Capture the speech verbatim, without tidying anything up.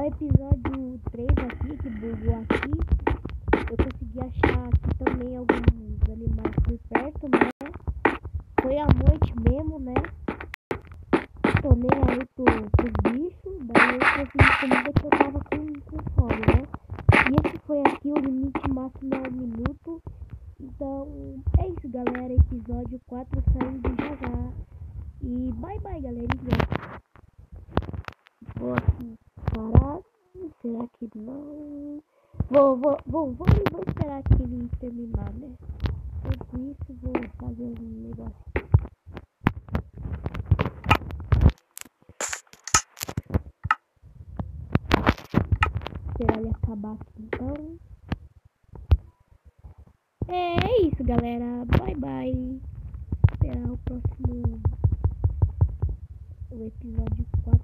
o episódio três aqui, que bugou aqui. Eu consegui achar aqui também alguns animais por perto, né? Foi à noite mesmo, né? Tô nem aí pro, pros bichos. Daí eu consegui comida que eu tava com, com fome, né? E esse foi aqui, o limite máximo é um minuto. Então, é isso, galera. Episódio quatro saindo já já. E bye bye, galerinha. Vou aqui parar. Será que não? Vou, vou, vou, vou, vou esperar aqui ele terminar, né? Enquanto isso, vou fazer um negócio. Esperar ele acabar aqui, então. É isso, galera. Bye bye. Esperar o próximo. O episódio quatro.